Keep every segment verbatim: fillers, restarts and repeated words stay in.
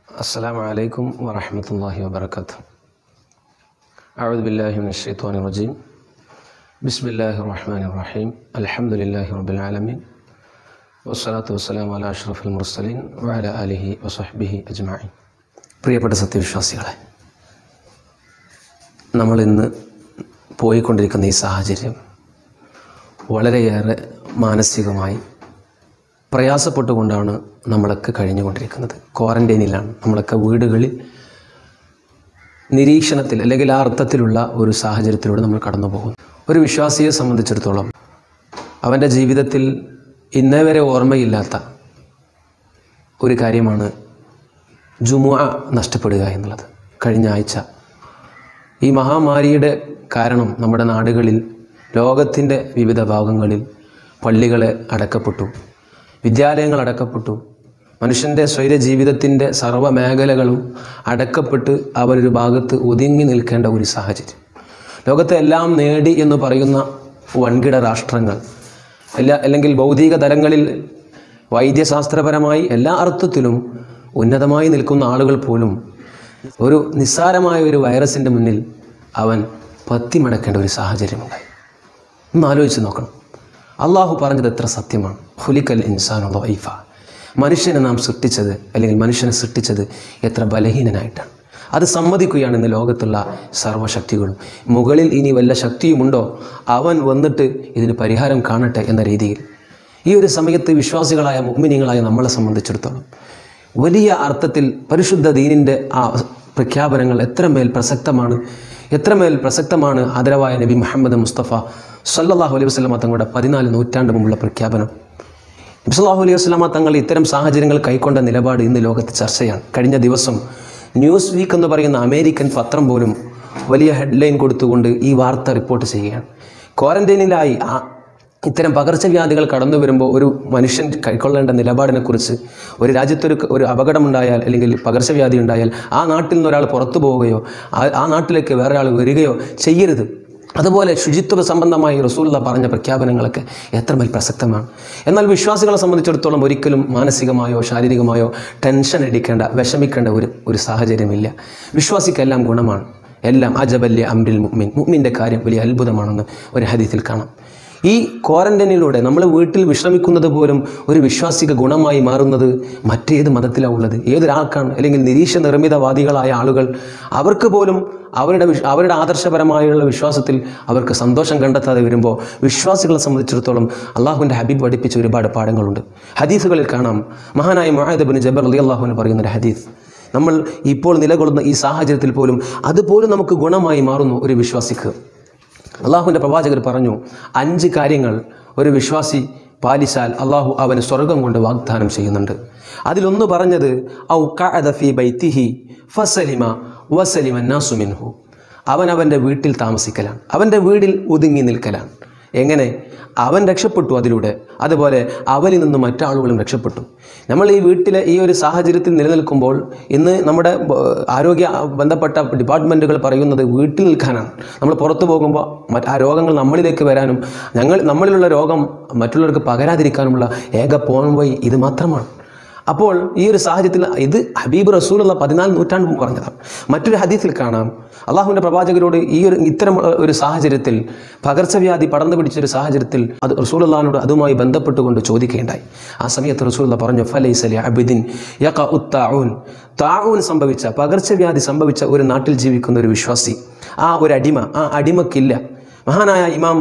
السلام عليكم ورحمة الله وبركاته. أعوذ بالله من الشيطان الرجيم. بسم الله الرحمن الرحيم. الحمد لله رب العالمين. والصلاة والسلام على أشرف المرسلين وعلى آله وصحبه أجمعين. പ്രിയപ്പെട്ട സത്യവിശ്വാസികളെ, നമ്മളിന്ന് പോയിക്കൊണ്ടിരിക്കുന്ന ഈ സാഹചര്യം വളരെയേറെ മാനസികമായി പ്രയാസപ്പെട്ടുകൊണ്ടാണ് നമ്മളൊക്കെ കഴിഞ്ഞുകൊണ്ടിരിക്കുന്നത്. ക്വാറൻറ്റൈനിലാണ്, നമ്മളൊക്കെ വീടുകളിൽ നിരീക്ഷണത്തിൽ അല്ലെങ്കിൽ ആ അർത്ഥത്തിലുള്ള ഒരു സാഹചര്യത്തിലൂടെ നമ്മൾ കടന്നു പോകുന്നു. ഒരു വിശ്വാസിയെ സംബന്ധിച്ചിടത്തോളം അവൻ്റെ ജീവിതത്തിൽ ഇന്നേ വരെ ഓർമ്മയില്ലാത്ത ഒരു കാര്യമാണ് ജുമുഅ നഷ്ടപ്പെടുക എന്നുള്ളത്. കഴിഞ്ഞ ആഴ്ച ഈ മഹാമാരിയുടെ കാരണം നമ്മുടെ നാടുകളിൽ, ലോകത്തിൻ്റെ വിവിധ ഭാഗങ്ങളിൽ പള്ളികളെ അടക്കപ്പെട്ടു, വിദ്യാലയങ്ങൾ അടക്കപ്പെട്ടു, മനുഷ്യൻ്റെ സ്വൈര ജീവിതത്തിൻ്റെ സർവ്വ മേഖലകളും അടക്കപ്പെട്ട് അവരൊരു ഭാഗത്ത് ഒതുങ്ങി നിൽക്കേണ്ട ഒരു സാഹചര്യം. ലോകത്തെ എല്ലാം നേടി എന്ന് പറയുന്ന വൻകിട രാഷ്ട്രങ്ങൾ, എല്ലാ അല്ലെങ്കിൽ ഭൗതിക തലങ്ങളിൽ വൈദ്യശാസ്ത്രപരമായി എല്ലാ അർത്ഥത്തിലും ഉന്നതമായി നിൽക്കുന്ന ആളുകൾ പോലും ഒരു നിസ്സാരമായ ഒരു വൈറസിൻ്റെ മുന്നിൽ അവൻ പത്തിമടക്കേണ്ട ഒരു സാഹചര്യമുണ്ടായി. ഒന്ന് ആലോചിച്ച് നോക്കണം. അള്ളാഹു പറഞ്ഞത് എത്ര സത്യമാണ്. ഖുലിഖൽ ഇൻസാനു ദഈഫ. മനുഷ്യനെ നാം സൃഷ്ടിച്ചത് അല്ലെങ്കിൽ മനുഷ്യനെ സൃഷ്ടിച്ചത് എത്ര ബലഹീനനായിട്ടാണ്. അത് സമ്മതിക്കുകയാണ് ഇന്ന് ലോകത്തുള്ള സർവ്വശക്തികളും. മുകളിൽ ഇനി വല്ല ശക്തിയുമുണ്ടോ, അവൻ വന്നിട്ട് ഇതിന് പരിഹാരം കാണട്ടെ എന്ന രീതിയിൽ ഈ ഒരു സമയത്ത് വിശ്വാസികളായ മുഅ്മിനീങ്ങളായ നമ്മളെ സംബന്ധിച്ചിടത്തോളം വലിയ അർത്ഥത്തിൽ പരിശുദ്ധ ദീനിൻ്റെ ആ പ്രഖ്യാപനങ്ങൾ എത്രമേൽ പ്രസക്തമാണ് എത്രമേൽ പ്രസക്തമാണ് ആദരവായ നബി മുഹമ്മദ് മുസ്തഫ സല്ലല്ലാഹു അലൈഹി വസല്ലമ തങ്ങളുടെ പതിനാല് നൂറ്റാണ്ട് മുമ്പുള്ള പ്രഖ്യാപനം. നബി സല്ലല്ലാഹു അലൈഹി വസല്ലമ തങ്ങൾ ഇത്തരം സാഹചര്യങ്ങൾ കൈക്കൊണ്ട നിലപാട് ഇന്ന് ലോകത്ത് ചർച്ചയാണ്. കഴിഞ്ഞ ദിവസം ന്യൂസ് വീക്ക് എന്ന് പറയുന്ന അമേരിക്കൻ പത്രം പോലും വലിയ ഹെഡ്ലൈൻ കൊടുത്തുകൊണ്ട് ഈ വാർത്ത റിപ്പോർട്ട് ചെയ്യുകയാണ്. ക്വാറന്റൈനിലായി ഇത്തരം പകർച്ചവ്യാധികൾ കടന്നു വരുമ്പോൾ ഒരു മനുഷ്യൻ കൈക്കൊള്ളേണ്ട നിലപാടിനെക്കുറിച്ച്, ഒരു രാജ്യത്തൊരു ഒരു അപകടമുണ്ടായാൽ അല്ലെങ്കിൽ പകർച്ചവ്യാധി ഉണ്ടായാൽ ആ നാട്ടിൽ നിന്ന് ഒരാൾ പുറത്തു പോവുകയോ ആ നാട്ടിലേക്ക് വേറെ ആൾ വരികയോ ചെയ്യരുത്. അതുപോലെ ശുചിത്വ സംബന്ധമായി റസൂലുള്ള പറഞ്ഞ പ്രഖ്യാപനങ്ങളൊക്കെ എത്രമേൽ പ്രസക്തമാണ്. എന്നാൽ വിശ്വാസികളെ സംബന്ധിച്ചിടത്തോളം ഒരിക്കലും മാനസികമായോ ശാരീരികമായോ ടെൻഷൻ അടിക്കേണ്ട, വിഷമിക്കേണ്ട ഒരു ഒരു സാഹചര്യമില്ല. വിശ്വാസിക്കെല്ലാം ഗുണമാണ്. എല്ലാം അജബല്യ അംരിൽ മുഅ്മിൻ. മുഅ്മിൻ്റെ കാര്യം വലിയ അത്ഭുതമാണെന്ന് ഒരു ഹദീസിൽ കാണാം. ഈ ക്വാറന്റൈനിലൂടെ നമ്മൾ വീട്ടിൽ വിശ്രമിക്കുന്നത് പോലും ഒരു വിശ്വാസിക ഗുണമായി മാറുന്നത് മറ്റേത് മതത്തിലാണ് ഉള്ളത്? ഏതൊരാൾക്കാണ്? അല്ലെങ്കിൽ നിരീക്ഷ നിർമ്മിതവാദികളായ ആളുകൾ, അവർക്ക് പോലും അവരുടെ അവരുടെ ആദർശപരമായുള്ള വിശ്വാസത്തിൽ അവർക്ക് സന്തോഷം കണ്ടെത്താതെ വരുമ്പോൾ വിശ്വാസികളെ സംബന്ധിച്ചിടത്തോളം അള്ളാഹുവിൻ്റെ ഹബീബ് പഠിപ്പിച്ച ഒരുപാട് പാഠങ്ങളുണ്ട്. ഹദീസുകളിൽ കാണാം. മഹാനായ മുആദ് ഇബ്നു ജബൽ റളിയല്ലാഹു അൻഹു പറയുന്നൊരു ഹദീസ്, നമ്മൾ ഇപ്പോൾ നിലകൊള്ളുന്ന ഈ സാഹചര്യത്തിൽ പോലും അതുപോലും നമുക്ക് ഗുണമായി മാറുന്നു ഒരു വിശ്വാസിക്ക്. അള്ളാഹുവിൻ്റെ പ്രവാചകർ പറഞ്ഞു, അഞ്ച് കാര്യങ്ങൾ ഒരു വിശ്വാസി പാലിച്ചാൽ അള്ളാഹു അവന് സ്വർഗം കൊണ്ട് വാഗ്ദാനം ചെയ്യുന്നുണ്ട്. അതിലൊന്ന് പറഞ്ഞത് ഔ ഖഅദ ഫീ ബൈതിഹി ഫസലിമ വസലിമ അന്നാസു മിൻഹു. അവൻ അവൻ്റെ വീട്ടിൽ താമസിക്കലാണ്, അവൻ്റെ വീടിൽ ഒതുങ്ങി നിൽക്കലാണ്. എങ്ങനെ? അവൻ രക്ഷപ്പെട്ടു അതിലൂടെ, അതുപോലെ അവനിൽ നിന്ന് മറ്റാളുകളും രക്ഷപ്പെട്ടു. നമ്മൾ ഈ വീട്ടിലെ ഈ ഒരു സാഹചര്യത്തിൽ നിലനിൽക്കുമ്പോൾ ഇന്ന് നമ്മുടെ ആരോഗ്യ ബന്ധപ്പെട്ട ഡിപ്പാർട്ട്മെൻറ്റുകൾ പറയുന്നത് വീട്ടിൽ നിൽക്കാനാണ്. നമ്മൾ പുറത്തു പോകുമ്പോൾ മറ്റ് ആ രോഗങ്ങൾ നമ്മളിലേക്ക് വരാനും ഞങ്ങൾ നമ്മളിലുള്ള രോഗം മറ്റുള്ളവർക്ക് പകരാതിരിക്കാനുമുള്ള ഏക പോംവഴി ഇത് മാത്രമാണ്. അപ്പോൾ ഈ ഒരു സാഹചര്യത്തിൽ ഇത് ഹബീബ് റസൂലുള്ള പതിനാല് നൂറ്റാണ്ട് മുമ്പ് പറഞ്ഞതാണ്. മറ്റൊരു ഹദീസിൽ കാണാം, അള്ളാഹുവിൻ്റെ പ്രവാചകരോട് ഈ ഒരു ഇത്തരം ഒരു സാഹചര്യത്തിൽ, പകർച്ചവ്യാധി പടർന്നു പിടിച്ചൊരു സാഹചര്യത്തിൽ അത് റസൂലുള്ളാഹിനോട് അതുമായി ബന്ധപ്പെട്ടുകൊണ്ട് ചോദിക്കുകയുണ്ടായി. ആ സമയത്ത് റസൂലുള്ള പറഞ്ഞു, ഫലൈസ ലിഅബ്ദിൻ യഖഉ തഊൻ. തഊൻ സംഭവിച്ച, പകർച്ചവ്യാധി സംഭവിച്ച ഒരു നാട്ടിൽ ജീവിക്കുന്ന ഒരു വിശ്വാസി, ആ ഒരു അടിമ, ആ അടിമക്കില്ല. മഹാനായ ഇമാം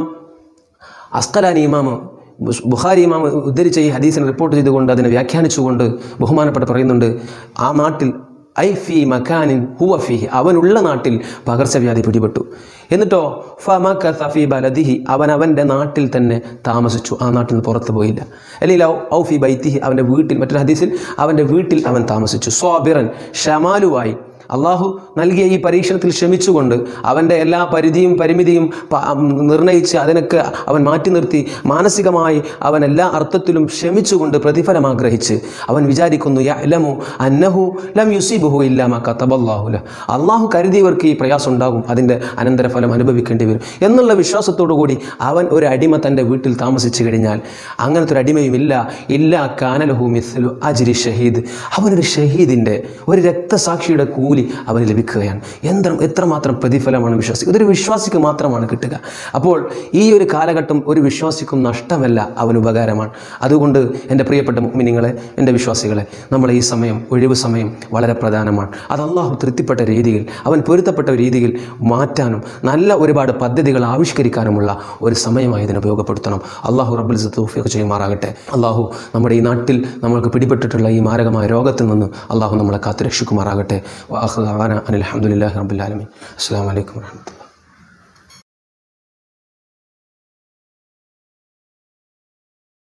അസ്ഖലാനി ഇമാം ബുഖാരി ഇമാം ഉദ്ധരിച്ച ഈ ഹദീസിനെ റിപ്പോർട്ട് ചെയ്തുകൊണ്ട് അതിനെ വ്യാഖ്യാനിച്ചുകൊണ്ട് ബഹുമാനപ്പെട്ട് പറയുന്നുണ്ട്, ആ നാട്ടിൽ ഐ ഫി മക്കാനിൻ ഹുവ ഫീഹി, അവനുള്ള നാട്ടിൽ പകർച്ചവ്യാധി പിടിപെട്ടു. എന്നിട്ടോ ഫമകസ ഫീ ബലദിഹി, അവൻ അവൻ്റെ നാട്ടിൽ തന്നെ താമസിച്ചു, ആ നാട്ടിൽ നിന്ന് പുറത്തു പോയില്ല. അല്ലെങ്കിൽ ഔ ഫീ ബൈതിഹി, അവൻ്റെ വീട്ടിൽ, മറ്റൊരു ഹദീസിൽ അവൻ്റെ വീട്ടിൽ അവൻ താമസിച്ചു. സ്വാബിറൻ, ഷമാലുവായി അള്ളാഹു നൽകിയ ഈ പരീക്ഷണത്തിൽ ക്ഷമിച്ചുകൊണ്ട് അവൻ്റെ എല്ലാ പരിധിയും പരിമിതിയും നിർണയിച്ച് അതിനൊക്കെ അവൻ മാറ്റി നിർത്തി മാനസികമായി അവൻ എല്ലാ അർത്ഥത്തിലും ക്ഷമിച്ചുകൊണ്ട് പ്രതിഫലം ആഗ്രഹിച്ച് അവൻ വിചാരിക്കുന്നു യഅലമു അന്നഹു ലം യുസീബുഹു ഇല്ലാ മാ കതബല്ലാഹു ലഹു, അള്ളാഹു കരുതിയവർക്ക് ഈ പ്രയാസം ഉണ്ടാകും, അതിൻ്റെ അനന്തരഫലം അനുഭവിക്കേണ്ടി വരും എന്നുള്ള വിശ്വാസത്തോടു കൂടി അവൻ ഒരു അടിമ തൻ്റെ വീട്ടിൽ താമസിച്ചു കഴിഞ്ഞാൽ അങ്ങനത്തെ ഒരു അടിമയും ഇല്ല ഇല്ല കാനലഹു മിസ്ലു അജ്രി ഷഹീദ്, അവനൊരു ഷഹീദിൻ്റെ ഒരു രക്തസാക്ഷിയുടെ കൂലി അവന് ലഭിക്കുകയാണ്. എന്ത്ര എത്രമാത്രം പ്രതിഫലമാണ് വിശ്വാസി, ഇതൊരു വിശ്വാസിക്ക് മാത്രമാണ് കിട്ടുക. അപ്പോൾ ഈ ഒരു കാലഘട്ടം ഒരു വിശ്വാസിക്കും നഷ്ടമല്ല, അവന് ഉപകാരമാണ്. അതുകൊണ്ട് എൻ്റെ പ്രിയപ്പെട്ട മുഅ്മിനീങ്ങളെ, എൻ്റെ വിശ്വാസികളെ, നമ്മളെ ഈ സമയം ഒഴിവ് സമയം വളരെ പ്രധാനമാണ്. അത് അള്ളാഹു തൃപ്തിപ്പെട്ട രീതിയിൽ അവൻ പൊരുത്തപ്പെട്ട രീതിയിൽ മാറ്റാനും നല്ല ഒരുപാട് പദ്ധതികൾ ആവിഷ്കരിക്കാനുമുള്ള ഒരു സമയമായി ഇതിനെ ഉപയോഗപ്പെടുത്തണം. അള്ളാഹു റബ്ബുൽ ഇസ്സത്ത് തൗഫീഖ് ചെയ്യുമാറാകട്ടെ. അള്ളാഹു നമ്മുടെ ഈ നാട്ടിൽ നമ്മൾക്ക് പിടിപെട്ടിട്ടുള്ള ഈ മാരകമായ രോഗത്തിൽ നിന്ന് അള്ളാഹു നമ്മളെ കാത്തു രക്ഷിക്കുമാറാകട്ടെ. വ ആഖിറു ദഅവാനാ അനിൽ ഹംദുലില്ലാഹി റബ്ബിൽ ആലമീൻ. അസ്സലാമു അലൈക്കും വറഹ്മത്തുള്ളാഹി.